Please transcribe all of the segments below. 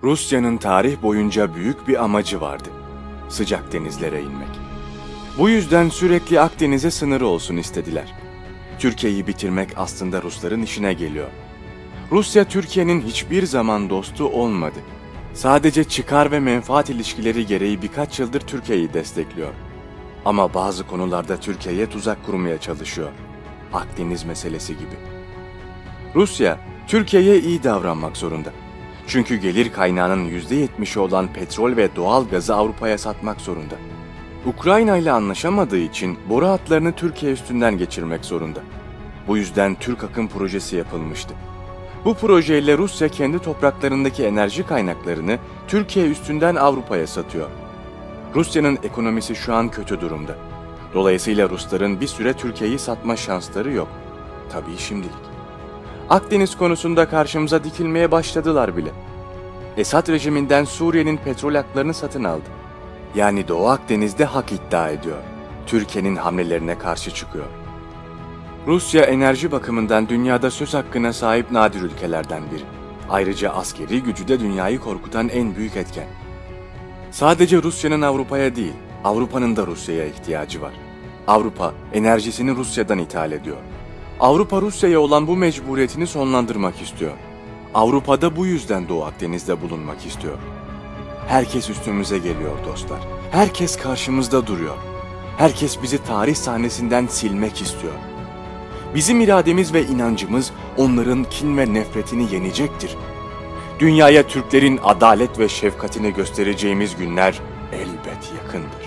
Rusya'nın tarih boyunca büyük bir amacı vardı. Sıcak denizlere inmek. Bu yüzden sürekli Akdeniz'e sınırı olsun istediler. Türkiye'yi bitirmek aslında Rusların işine geliyor. Rusya Türkiye'nin hiçbir zaman dostu olmadı. Sadece çıkar ve menfaat ilişkileri gereği birkaç yıldır Türkiye'yi destekliyor. Ama bazı konularda Türkiye'ye tuzak kurmaya çalışıyor. Akdeniz meselesi gibi. Rusya, Türkiye'ye iyi davranmak zorunda. Çünkü gelir kaynağının %70'i olan petrol ve doğal gazı Avrupa'ya satmak zorunda. Ukrayna ile anlaşamadığı için boru hatlarını Türkiye üstünden geçirmek zorunda. Bu yüzden Türk Akım projesi yapılmıştı. Bu projeyle Rusya kendi topraklarındaki enerji kaynaklarını Türkiye üstünden Avrupa'ya satıyor. Rusya'nın ekonomisi şu an kötü durumda. Dolayısıyla Rusların bir süre Türkiye'yi satma şansları yok. Tabii şimdilik. Akdeniz konusunda karşımıza dikilmeye başladılar bile. Esad rejiminden Suriye'nin petrol haklarını satın aldı. Yani Doğu Akdeniz'de hak iddia ediyor. Türkiye'nin hamlelerine karşı çıkıyor. Rusya enerji bakımından dünyada söz hakkına sahip nadir ülkelerden biri. Ayrıca askeri gücü de dünyayı korkutan en büyük etken. Sadece Rusya'nın Avrupa'ya değil, Avrupa'nın da Rusya'ya ihtiyacı var. Avrupa enerjisini Rusya'dan ithal ediyor. Avrupa Rusya'ya olan bu mecburiyetini sonlandırmak istiyor. Avrupa da bu yüzden Doğu Akdeniz'de bulunmak istiyor. Herkes üstümüze geliyor dostlar. Herkes karşımızda duruyor. Herkes bizi tarih sahnesinden silmek istiyor. Bizim irademiz ve inancımız onların kin ve nefretini yenecektir. Dünyaya Türklerin adalet ve şefkatini göstereceğimiz günler elbet yakındır.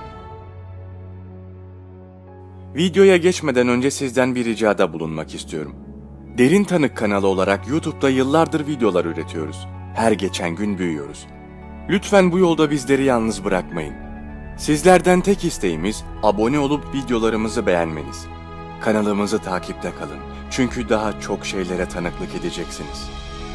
Videoya geçmeden önce sizden bir ricada bulunmak istiyorum. Derin Tanık kanalı olarak YouTube'da yıllardır videolar üretiyoruz. Her geçen gün büyüyoruz. Lütfen bu yolda bizleri yalnız bırakmayın. Sizlerden tek isteğimiz abone olup videolarımızı beğenmeniz. Kanalımızı takipte kalın. Çünkü daha çok şeylere tanıklık edeceksiniz.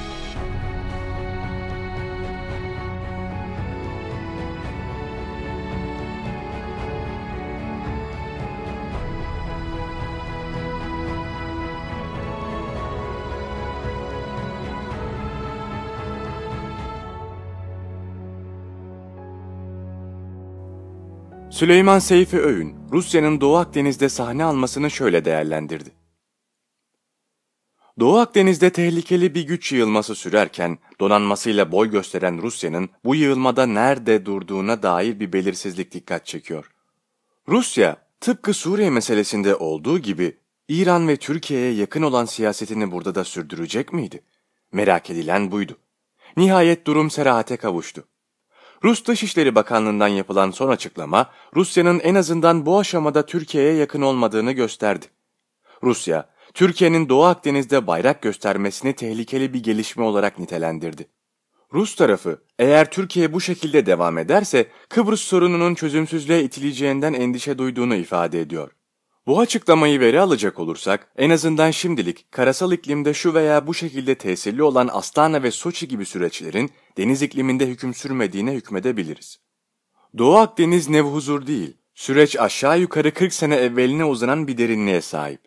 Süleyman Seyfi Öğün, Rusya'nın Doğu Akdeniz'de sahne almasını şöyle değerlendirdi. Doğu Akdeniz'de tehlikeli bir güç yığılması sürerken donanmasıyla boy gösteren Rusya'nın bu yığılmada nerede durduğuna dair bir belirsizlik dikkat çekiyor. Rusya, tıpkı Suriye meselesinde olduğu gibi İran ve Türkiye'ye yakın olan siyasetini burada da sürdürecek miydi? Merak edilen buydu. Nihayet durum serahate kavuştu. Rus Dışişleri Bakanlığı'ndan yapılan son açıklama, Rusya'nın en azından bu aşamada Türkiye'ye yakın olmadığını gösterdi. Rusya, Türkiye'nin Doğu Akdeniz'de bayrak göstermesini tehlikeli bir gelişme olarak nitelendirdi. Rus tarafı, eğer Türkiye bu şekilde devam ederse Kıbrıs sorununun çözümsüzlüğe itileceğinden endişe duyduğunu ifade ediyor. Bu açıklamayı veri alacak olursak, en azından şimdilik karasal iklimde şu veya bu şekilde tesirli olan Astana ve Soçi gibi süreçlerin deniz ikliminde hüküm sürmediğine hükmedebiliriz. Doğu Akdeniz nevhuzur değil, süreç aşağı yukarı 40 sene evveline uzanan bir derinliğe sahip.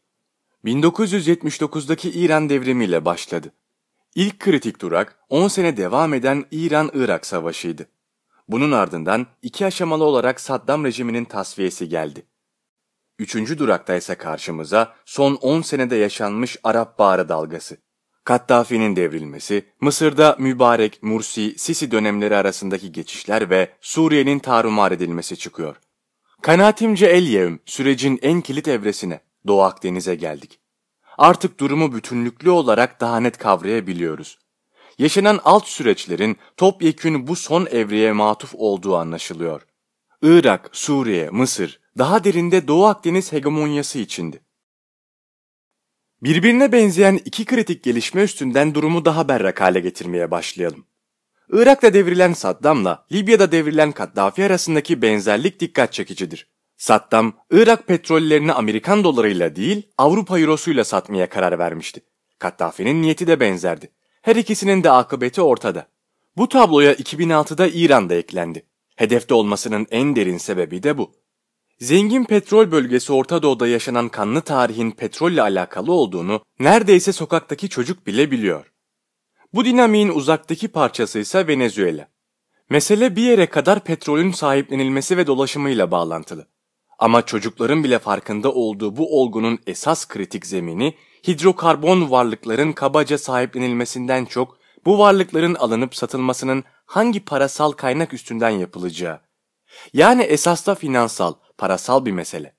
1979'daki İran devrimiyle başladı. İlk kritik durak 10 sene devam eden İran-Irak Savaşı'ydı. Bunun ardından 2 aşamalı olarak Saddam rejiminin tasfiyesi geldi. 3. durakta ise karşımıza son 10 senede yaşanmış Arap Baharı dalgası. Kaddafi'nin devrilmesi, Mısır'da Mübarek, Mursi, Sisi dönemleri arasındaki geçişler ve Suriye'nin tarumar edilmesi çıkıyor. Kanaatimce el-yevm sürecin en kilit evresine, Doğu Akdeniz'e geldik. Artık durumu bütünlüklü olarak daha net kavrayabiliyoruz. Yaşanan alt süreçlerin topyekün bu son evreye matuf olduğu anlaşılıyor. Irak, Suriye, Mısır, daha derinde Doğu Akdeniz hegemonyası içindi. Birbirine benzeyen iki kritik gelişme üstünden durumu daha berrak hale getirmeye başlayalım. Irak'ta devrilen Saddam'la Libya'da devrilen Kaddafi arasındaki benzerlik dikkat çekicidir. Saddam, Irak petrollerini Amerikan dolarıyla değil Avrupa eurosuyla satmaya karar vermişti. Kaddafi'nin niyeti de benzerdi. Her ikisinin de akıbeti ortada. Bu tabloya 2006'da İran da eklendi. Hedefte olmasının en derin sebebi de bu. Zengin petrol bölgesi Orta Doğu'da yaşanan kanlı tarihin petrolle alakalı olduğunu neredeyse sokaktaki çocuk bile biliyor. Bu dinamiğin uzaktaki parçası ise Venezuela. Mesele bir yere kadar petrolün sahiplenilmesi ve dolaşımıyla bağlantılı. Ama çocukların bile farkında olduğu bu olgunun esas kritik zemini, hidrokarbon varlıkların kabaca sahiplenilmesinden çok, bu varlıkların alınıp satılmasının hangi parasal kaynak üstünden yapılacağı. Yani esasda finansal, parasal bir mesele.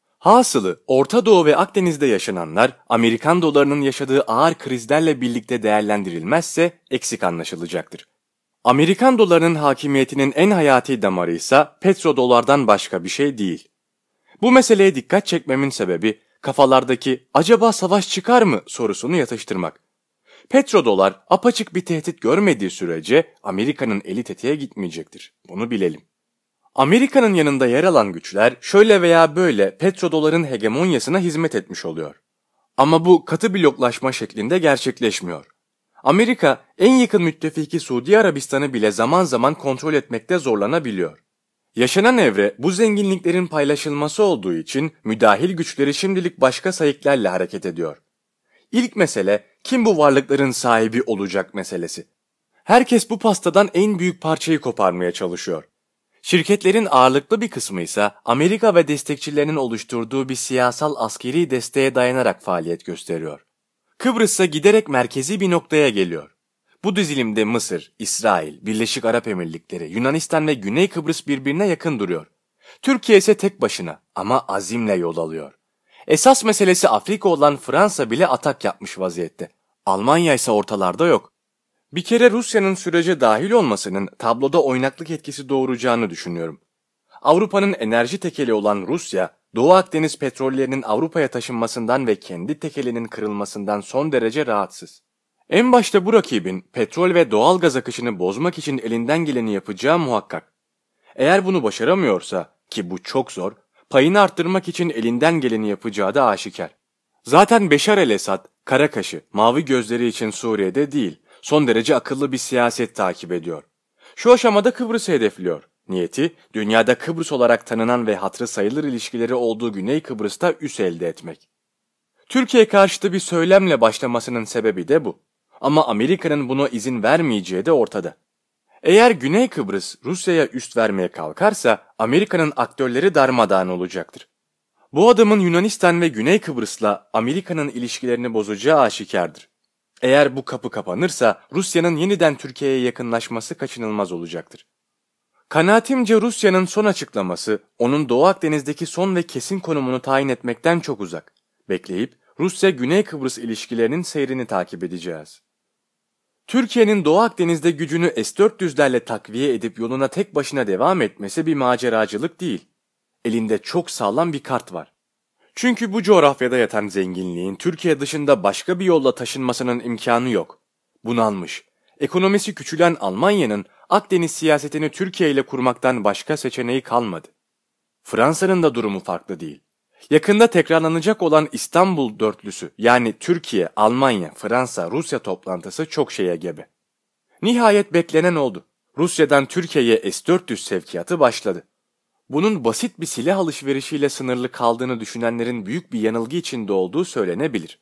Hasılı Orta Doğu ve Akdeniz'de yaşananlar Amerikan dolarının yaşadığı ağır krizlerle birlikte değerlendirilmezse eksik anlaşılacaktır. Amerikan dolarının hakimiyetinin en hayati damarı ise petrodolardan başka bir şey değil. Bu meseleye dikkat çekmemin sebebi kafalardaki acaba savaş çıkar mı sorusunu yatıştırmak. Petrodolar apaçık bir tehdit görmediği sürece Amerika'nın eli tetiğe gitmeyecektir. Bunu bilelim. Amerika'nın yanında yer alan güçler şöyle veya böyle petrodoların hegemonyasına hizmet etmiş oluyor. Ama bu katı bloklaşma şeklinde gerçekleşmiyor. Amerika en yakın müttefiki Suudi Arabistan'ı bile zaman zaman kontrol etmekte zorlanabiliyor. Yaşanan evre bu zenginliklerin paylaşılması olduğu için müdahil güçleri şimdilik başka sayıklarla hareket ediyor. İlk mesele kim bu varlıkların sahibi olacak meselesi. Herkes bu pastadan en büyük parçayı koparmaya çalışıyor. Şirketlerin ağırlıklı bir kısmı ise Amerika ve destekçilerinin oluşturduğu bir siyasal askeri desteğe dayanarak faaliyet gösteriyor. Kıbrıs'a giderek merkezi bir noktaya geliyor. Bu dizilimde Mısır, İsrail, Birleşik Arap Emirlikleri, Yunanistan ve Güney Kıbrıs birbirine yakın duruyor. Türkiye ise tek başına ama azimle yol alıyor. Esas meselesi Afrika olan Fransa bile atak yapmış vaziyette. Almanya ise ortalarda yok. Bir kere Rusya'nın sürece dahil olmasının tabloda oynaklık etkisi doğuracağını düşünüyorum. Avrupa'nın enerji tekeli olan Rusya, Doğu Akdeniz petrollerinin Avrupa'ya taşınmasından ve kendi tekelinin kırılmasından son derece rahatsız. En başta bu rakibin petrol ve doğal gaz akışını bozmak için elinden geleni yapacağı muhakkak. Eğer bunu başaramıyorsa, ki bu çok zor, payını arttırmak için elinden geleni yapacağı da aşikar. Zaten Beşar el-Esad, kara kaşı, mavi gözleri için Suriye'de değil, son derece akıllı bir siyaset takip ediyor. Şu aşamada Kıbrıs'ı hedefliyor. Niyeti, dünyada Kıbrıs olarak tanınan ve hatırı sayılır ilişkileri olduğu Güney Kıbrıs'ta üs elde etmek. Türkiye karşıtı bir söylemle başlamasının sebebi de bu. Ama Amerika'nın buna izin vermeyeceği de ortada. Eğer Güney Kıbrıs Rusya'ya üst vermeye kalkarsa Amerika'nın aktörleri darmadağın olacaktır. Bu adımın Yunanistan ve Güney Kıbrıs'la Amerika'nın ilişkilerini bozacağı aşikardır. Eğer bu kapı kapanırsa Rusya'nın yeniden Türkiye'ye yakınlaşması kaçınılmaz olacaktır. Kanaatimce Rusya'nın son açıklaması onun Doğu Akdeniz'deki son ve kesin konumunu tayin etmekten çok uzak. Bekleyip Rusya-Güney Kıbrıs ilişkilerinin seyrini takip edeceğiz. Türkiye'nin Doğu Akdeniz'de gücünü S-400'lerle takviye edip yoluna tek başına devam etmesi bir maceracılık değil. Elinde çok sağlam bir kart var. Çünkü bu coğrafyada yatan zenginliğin Türkiye dışında başka bir yolla taşınmasının imkanı yok. Bunalmış, ekonomisi küçülen Almanya'nın Akdeniz siyasetini Türkiye ile kurmaktan başka seçeneği kalmadı. Fransa'nın da durumu farklı değil. Yakında tekrarlanacak olan İstanbul dörtlüsü yani Türkiye, Almanya, Fransa, Rusya toplantısı çok şeye gebe. Nihayet beklenen oldu. Rusya'dan Türkiye'ye S-400 sevkiyatı başladı. Bunun basit bir silah alışverişiyle sınırlı kaldığını düşünenlerin büyük bir yanılgı içinde olduğu söylenebilir.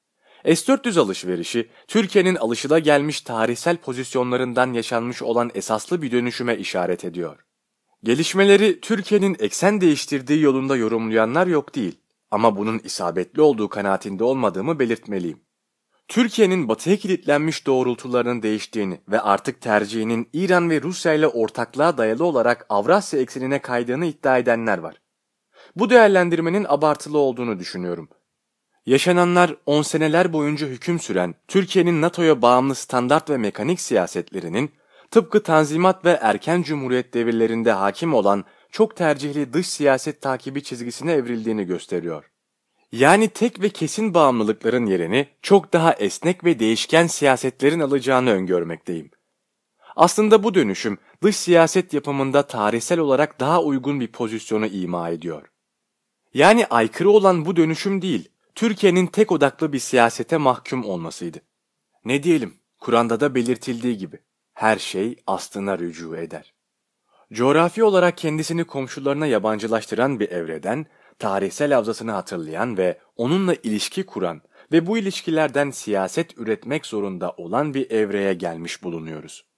S-400 alışverişi, Türkiye'nin alışılagelmiş tarihsel pozisyonlarından yaşanmış olan esaslı bir dönüşüme işaret ediyor. Gelişmeleri Türkiye'nin eksen değiştirdiği yolunda yorumlayanlar yok değil ama bunun isabetli olduğu kanaatinde olmadığımı belirtmeliyim. Türkiye'nin batıya kilitlenmiş doğrultularının değiştiğini ve artık tercihinin İran ve Rusya ile ortaklığa dayalı olarak Avrasya eksenine kaydığını iddia edenler var. Bu değerlendirmenin abartılı olduğunu düşünüyorum. Yaşananlar 10 seneler boyunca hüküm süren Türkiye'nin NATO'ya bağımlı standart ve mekanik siyasetlerinin tıpkı Tanzimat ve erken Cumhuriyet devirlerinde hakim olan çok tercihli dış siyaset takibi çizgisine evrildiğini gösteriyor. Yani tek ve kesin bağımlılıkların yerini çok daha esnek ve değişken siyasetlerin alacağını öngörmekteyim. Aslında bu dönüşüm dış siyaset yapımında tarihsel olarak daha uygun bir pozisyonu ima ediyor. Yani aykırı olan bu dönüşüm değil, Türkiye'nin tek odaklı bir siyasete mahkum olmasıydı. Ne diyelim, Kur'an'da da belirtildiği gibi, her şey aslına rücu eder. Coğrafi olarak kendisini komşularına yabancılaştıran bir evreden, tarihsel havzasını hatırlayan ve onunla ilişki kuran ve bu ilişkilerden siyaset üretmek zorunda olan bir evreye gelmiş bulunuyoruz.